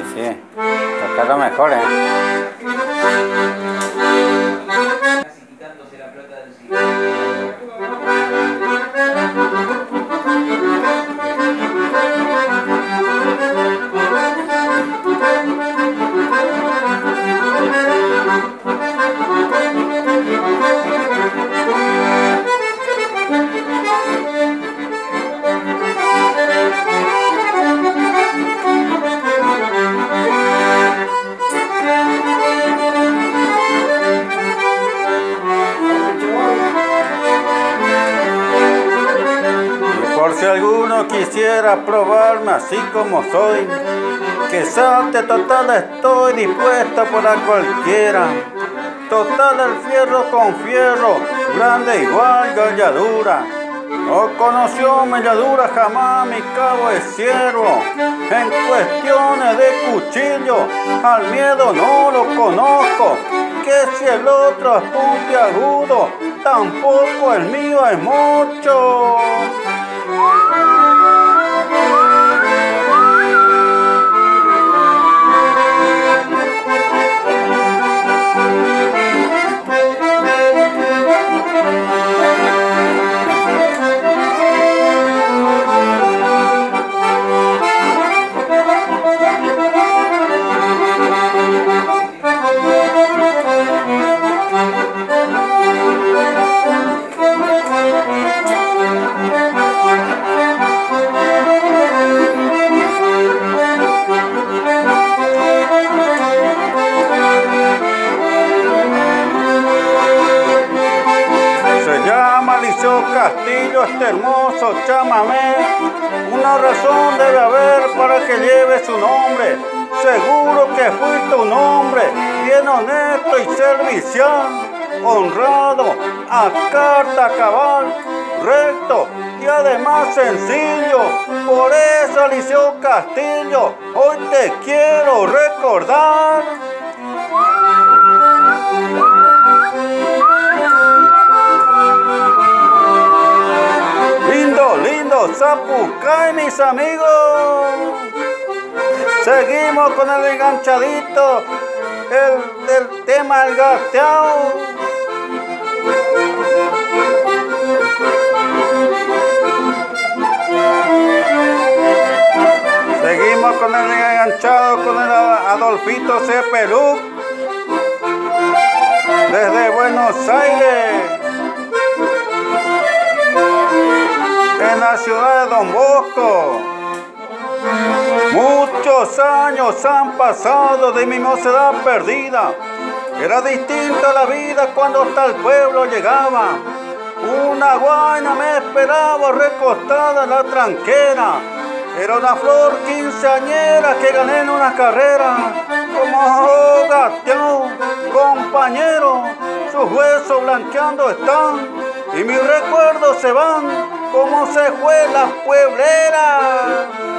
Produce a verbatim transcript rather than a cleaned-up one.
Sí, tocarlo mejor, ¿eh? Casi quitándose la plata del cigarro. Por si alguno quisiera probarme así como soy, que salte total, estoy dispuesto para cualquiera. Total el fierro con fierro, grande igual galladura. No conoció melladura jamás mi cabo de siervo. En cuestiones de cuchillo, al miedo no lo conozco. Que si el otro es puntiagudo, tampoco el mío es mucho. Castillo, este hermoso chamamé, una razón debe haber para que lleve su nombre. Seguro que fuiste un hombre bien honesto y servicial, honrado, a carta cabal, recto y además sencillo. Por eso, Liceo Castillo, hoy te quiero recordar. Lindo, lindo Zapucay, mis amigos. Seguimos con el enganchadito, el, el tema del gateado. Seguimos con el enganchado, con el Adolfito Cepelú, desde Buenos Aires, en la ciudad de Don Bosco. Muchos años han pasado de mi mocedad perdida. Era distinta la vida cuando hasta el pueblo llegaba. Una guaina me esperaba recostada en la tranquera. Era una flor quinceañera que gané en una carrera. Como gateado, compañero, sus huesos blanqueando están. Y mis recuerdos se van como se fue la pueblera.